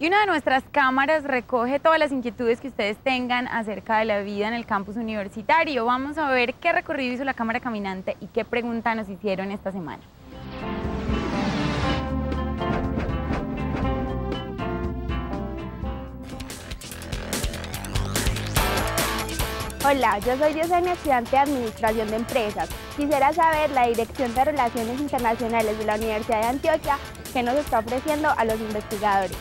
Y una de nuestras cámaras recoge todas las inquietudes que ustedes tengan acerca de la vida en el campus universitario. Vamos a ver qué recorrido hizo la cámara caminante y qué pregunta nos hicieron esta semana. Hola, yo soy Yesenia, estudiante de Administración de Empresas. Quisiera saber la Dirección de Relaciones Internacionales de la Universidad de Antioquia, qué nos está ofreciendo a los investigadores.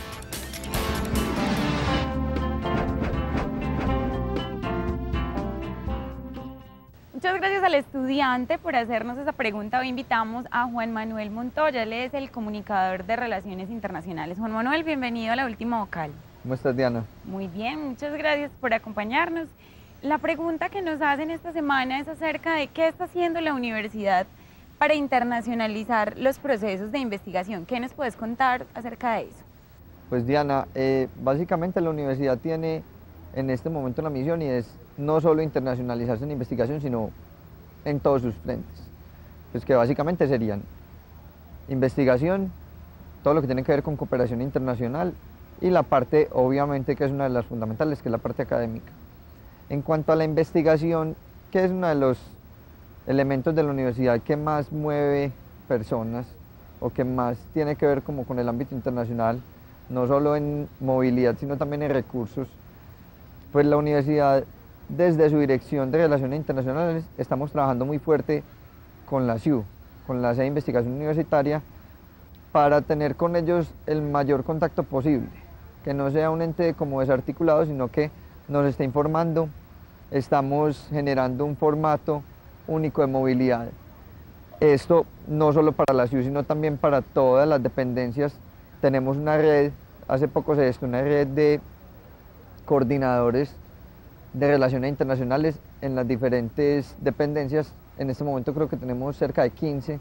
Muchas gracias al estudiante por hacernos esa pregunta. Hoy invitamos a Juan Manuel Montoya, él es el comunicador de Relaciones Internacionales. Juan Manuel, bienvenido a La Última Vocal. ¿Cómo estás, Diana? Muy bien, muchas gracias por acompañarnos. La pregunta que nos hacen esta semana es acerca de qué está haciendo la universidad para internacionalizar los procesos de investigación. ¿Qué nos puedes contar acerca de eso? Pues Diana, básicamente la universidad tiene en este momento una misión y es no solo internacionalizarse en investigación, sino en todos sus frentes. Pues que básicamente serían investigación, todo lo que tiene que ver con cooperación internacional y la parte, obviamente, que es una de las fundamentales, que es la parte académica. En cuanto a la investigación, que es uno de los elementos de la universidad que más mueve personas o que más tiene que ver como con el ámbito internacional, no solo en movilidad, sino también en recursos, pues la universidad, desde su Dirección de Relaciones Internacionales, estamos trabajando muy fuerte con la SIU, con la sede de investigación universitaria, para tener con ellos el mayor contacto posible, que no sea un ente como desarticulado, sino que nos esté informando. Estamos generando un formato único de movilidad. Esto no solo para la SIU, sino también para todas las dependencias. Tenemos una red, hace poco se gestó una red de coordinadores de relaciones internacionales en las diferentes dependencias. En este momento creo que tenemos cerca de 15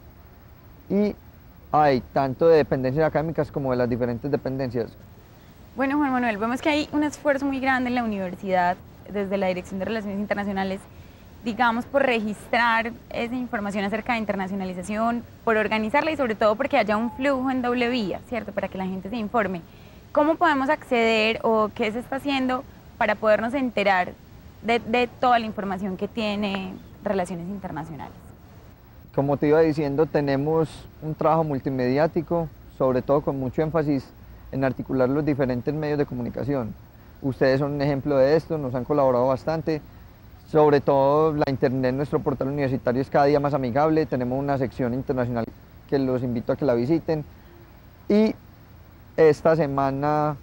y hay tanto de dependencias académicas como de las diferentes dependencias. Bueno, Juan Manuel, vemos que hay un esfuerzo muy grande en la universidad, desde la Dirección de Relaciones Internacionales, digamos, por registrar esa información acerca de internacionalización, por organizarla y sobre todo porque haya un flujo en doble vía, ¿cierto? Para que la gente se informe. ¿Cómo podemos acceder o qué se está haciendo para podernos enterar de toda la información que tiene Relaciones Internacionales? Como te iba diciendo, tenemos un trabajo multimediático, sobre todo con mucho énfasis en articular los diferentes medios de comunicación. Ustedes son un ejemplo de esto, nos han colaborado bastante, sobre todo la internet, nuestro portal universitario es cada día más amigable, tenemos una sección internacional que los invito a que la visiten y esta semana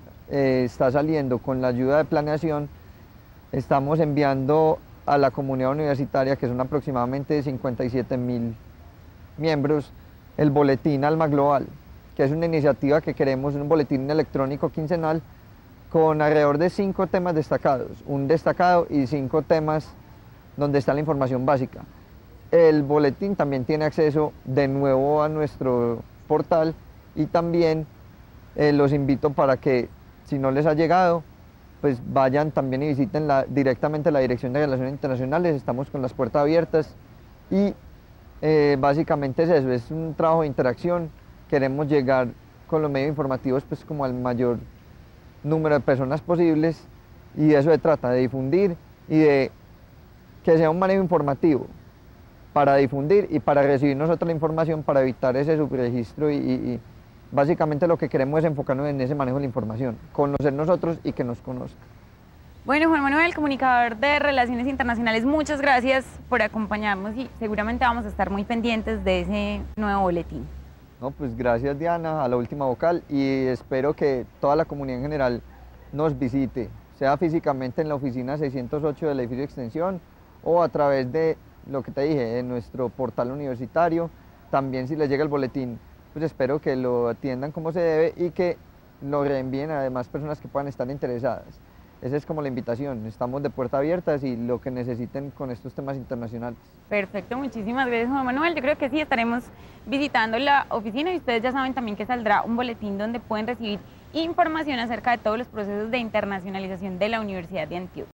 está saliendo con la ayuda de planeación, estamos enviando a la comunidad universitaria, que son aproximadamente 57.000 miembros, el boletín Alma Global, que es una iniciativa que queremos, un boletín electrónico quincenal con alrededor de 5 temas destacados, un destacado y 5 temas donde está la información básica. El boletín también tiene acceso de nuevo a nuestro portal y también los invito para que, si no les ha llegado, pues vayan también y visiten directamente la Dirección de Relaciones Internacionales, estamos con las puertas abiertas y básicamente es eso, es un trabajo de interacción, queremos llegar con los medios informativos pues como al mayor número de personas posibles y de eso se trata, de difundir y de que sea un manejo informativo para difundir y para recibir nosotros la información para evitar ese subregistro y básicamente lo que queremos es enfocarnos en ese manejo de la información, conocer nosotros y que nos conozcan. Bueno, Juan Manuel, comunicador de Relaciones Internacionales, muchas gracias por acompañarnos y seguramente vamos a estar muy pendientes de ese nuevo boletín. No, pues gracias, Diana, a La Última Vocal y espero que toda la comunidad en general nos visite, sea físicamente en la oficina 608 del edificio de extensión o a través de lo que te dije, de nuestro portal universitario. También si les llega el boletín, pues espero que lo atiendan como se debe y que lo reenvíen a demás personas que puedan estar interesadas. Esa es como la invitación, estamos de puertas abiertas y lo que necesiten con estos temas internacionales. Perfecto, muchísimas gracias, Juan Manuel. Yo creo que sí, estaremos visitando la oficina y ustedes ya saben también que saldrá un boletín donde pueden recibir información acerca de todos los procesos de internacionalización de la Universidad de Antioquia.